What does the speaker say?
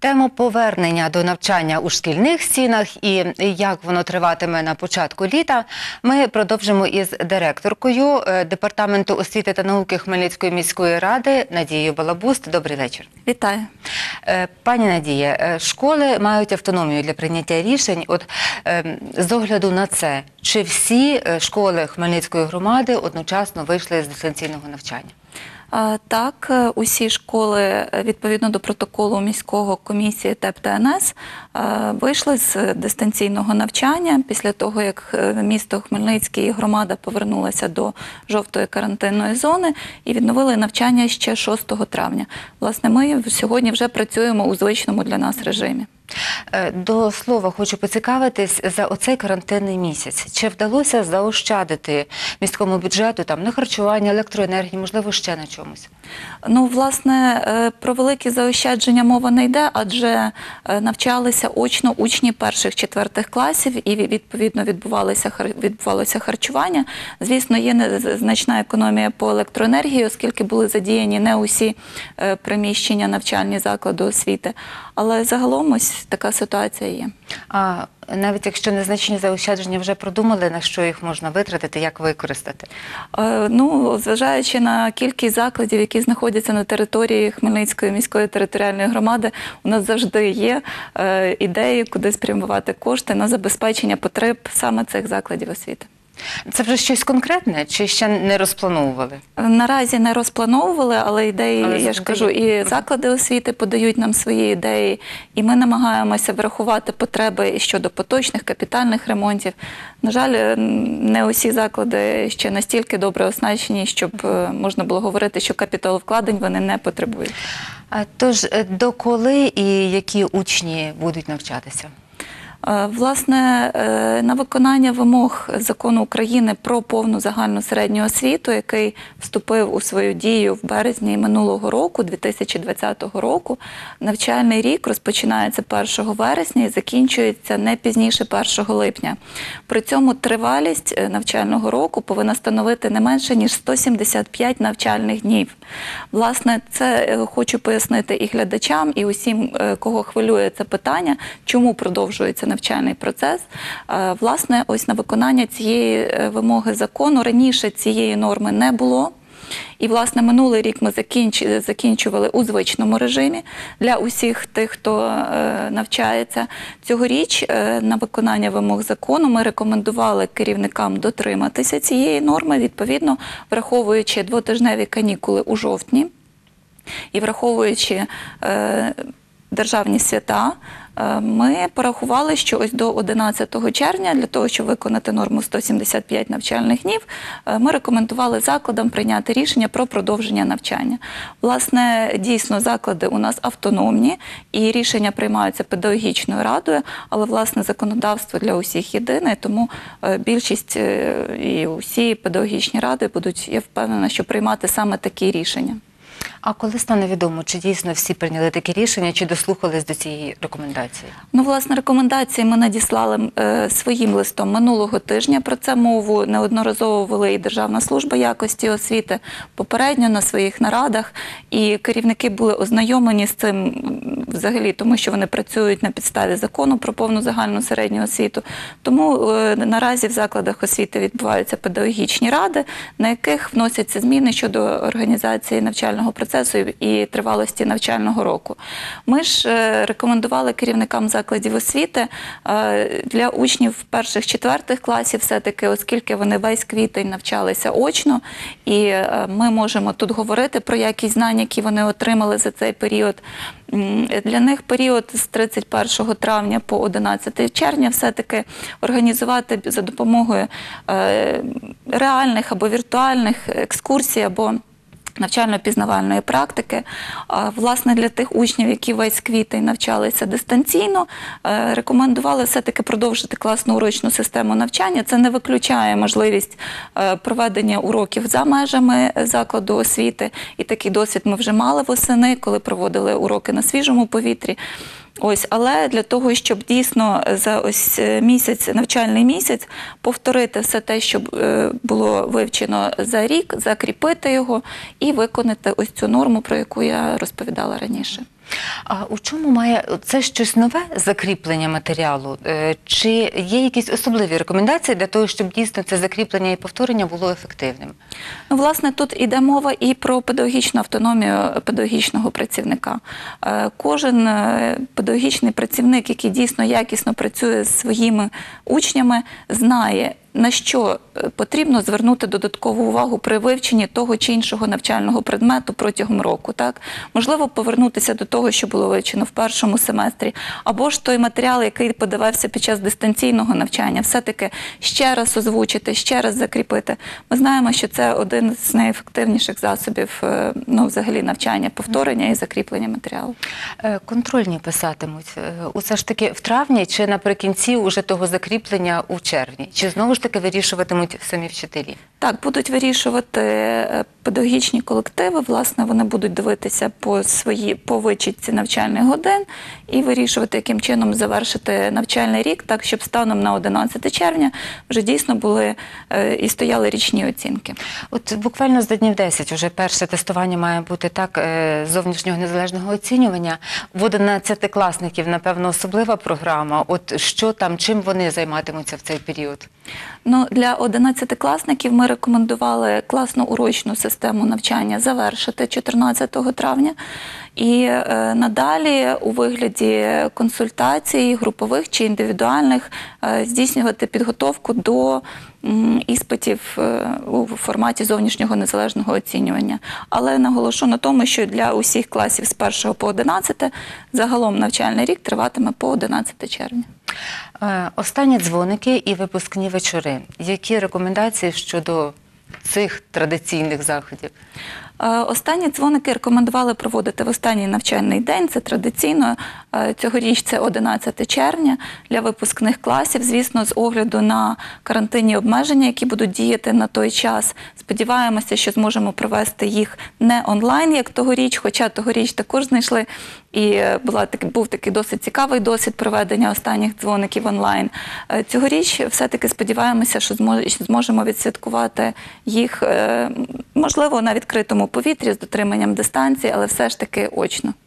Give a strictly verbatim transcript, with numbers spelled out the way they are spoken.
Тему повернення до навчання у шкільних стінах і як воно триватиме на початку літа ми продовжимо із директоркою Департаменту освіти та науки Хмельницької міської ради Надією Балабуст. Добрий вечір. Вітаю. Пані Надія, школи мають автономію для прийняття рішень. От з огляду на це, чи всі школи Хмельницької громади одночасно вийшли з дистанційного навчання? Так, усі школи, відповідно до протоколу міського комісії ТЕП та ен ес, вийшли з дистанційного навчання після того, як місто Хмельницький і громада повернулася до жовтої карантинної зони і відновили навчання ще шостого травня. Власне, ми сьогодні вже працюємо у звичному для нас режимі. До слова, хочу поцікавитись, за оцей карантинний місяць, чи вдалося заощадити міському бюджету там, на харчування, електроенергії, можливо, ще на чомусь? Ну, власне, про великі заощадження мова не йде, адже навчалися очно учні перших-четвертих класів і, відповідно, відбувалося, відбувалося харчування. Звісно, є значна економія по електроенергії, оскільки були задіяні не усі приміщення, навчальні заклади освіти. Але загалом ось така ситуація є. А навіть якщо незначні заощадження, вже продумали, на що їх можна витратити, як використати? Е, ну, зважаючи на кількість закладів, які знаходяться на території Хмельницької міської територіальної громади, у нас завжди є е, ідеї, куди спрямувати кошти на забезпечення потреб саме цих закладів освіти. Це вже щось конкретне, чи ще не розплановували? Наразі не розплановували, але ідеї, але я ж кажу, і заклади освіти подають нам свої ідеї, і ми намагаємося врахувати потреби щодо поточних, капітальних ремонтів. На жаль, не усі заклади ще настільки добре оснащені, щоб можна було говорити, що капіталовкладень вони не потребують. Тож, доколи і які учні будуть навчатися? Власне, на виконання вимог Закону України про повну загальну середню освіту, який вступив у свою дію в березні минулого року, дві тисячі двадцятого року, навчальний рік розпочинається першого вересня і закінчується не пізніше першого липня. При цьому тривалість навчального року повинна становити не менше, ніж сто сімдесят п'ять навчальних днів. Власне, це хочу пояснити і глядачам, і усім, кого хвилює це питання, чому продовжується навчальний процес. Власне, ось на виконання цієї вимоги закону раніше цієї норми не було. І, власне, минулий рік ми закінчували у звичному режимі для усіх тих, хто навчається. Цьогоріч на виконання вимог закону ми рекомендували керівникам дотриматися цієї норми, відповідно, враховуючи двотижневі канікули у жовтні і враховуючи державні свята, ми порахували, що ось до одинадцятого червня, для того, щоб виконати норму сто сімдесят п'ять навчальних днів, ми рекомендували закладам прийняти рішення про продовження навчання. Власне, дійсно, заклади у нас автономні, і рішення приймаються педагогічною радою, але, власне, законодавство для усіх єдине, тому більшість і усі педагогічні ради будуть, я впевнена, що приймати саме такі рішення. А коли стане відомо, чи дійсно всі прийняли такі рішення, чи дослухались до цієї рекомендації? Ну, власне, рекомендації ми надіслали е, своїм листом минулого тижня. Про це мову неодноразово вели і Державна служба якості освіти попередньо на своїх нарадах. І керівники були ознайомлені з цим взагалі, тому що вони працюють на підставі закону про повну загальну середню освіту. Тому е, наразі в закладах освіти відбуваються педагогічні ради, на яких вносяться зміни щодо організації навчального процесу і тривалості навчального року. Ми ж рекомендували керівникам закладів освіти для учнів перших-четвертих класів все-таки, оскільки вони весь квітень навчалися очно, і ми можемо тут говорити про якість знань, які вони отримали за цей період. Для них період з тридцять першого травня по одинадцяте червня все-таки організувати за допомогою реальних або віртуальних екскурсій або навчально-пізнавальної практики. Власне, для тих учнів, які весь квітень навчалися дистанційно, рекомендували все-таки продовжити класну урочну систему навчання. Це не виключає можливість проведення уроків за межами закладу освіти. І такий досвід ми вже мали восени, коли проводили уроки на свіжому повітрі. Ось, але для того, щоб дійсно за ось місяць, навчальний місяць, повторити все те, що було вивчено за рік, закріпити його і виконати ось цю норму, про яку я розповідала раніше. А у чому має це щось нове закріплення матеріалу? Е, Чи є якісь особливі рекомендації для того, щоб дійсно це закріплення і повторення було ефективним? Ну, власне, тут іде мова і про педагогічну автономію педагогічного працівника. Е, Кожен е, педагогічний працівник, який дійсно якісно працює з своїми учнями, знає, на що потрібно звернути додаткову увагу при вивченні того чи іншого навчального предмету протягом року. Так? Можливо, повернутися до того, що було вивчено в першому семестрі, або ж той матеріал, який подавався під час дистанційного навчання, все-таки ще раз озвучити, ще раз закріпити. Ми знаємо, що це один з найефективніших засобів ну, взагалі навчання, повторення і закріплення матеріалу. Е, Контрольні писатимуть. Е, Усе ж таки в травні чи наприкінці уже того закріплення у червні? Чи знову ж таки вирішуватимуть самі вчителі? Так, будуть вирішувати педагогічні колективи, власне, вони будуть дивитися по свої, по вичітці навчальних годин і вирішувати, яким чином завершити навчальний рік, так, щоб станом на одинадцяте червня вже дійсно були е, і стояли річні оцінки. От буквально за днів десять уже перше тестування має бути так, е, зовнішнього незалежного оцінювання. В одинадцятикласників, напевно, особлива програма. От що там, чим вони займатимуться в цей період? Ну, для одинадцятикласників ми рекомендували класно-урочну систему навчання завершити чотирнадцятого травня. І е, надалі у вигляді консультацій, групових чи індивідуальних, е, здійснювати підготовку до м, іспитів е, у форматі зовнішнього незалежного оцінювання. Але наголошу на тому, що для усіх класів з першого по одинадцяте загалом навчальний рік триватиме по одинадцяте червня. Е, Останні дзвоники і випускні вечори. Які рекомендації щодо цих традиційних заходів? Останні дзвоники рекомендували проводити в останній навчальний день, це традиційно, цьогоріч це одинадцяте червня для випускних класів. Звісно, з огляду на карантинні обмеження, які будуть діяти на той час, сподіваємося, що зможемо провести їх не онлайн, як тогоріч, хоча тогоріч також знайшли і була, був такий досить цікавий досвід проведення останніх дзвоників онлайн. Цьогоріч все-таки сподіваємося, що зможемо відсвяткувати їх, можливо, на відкритому повітрі з дотриманням дистанції, але все ж таки очно.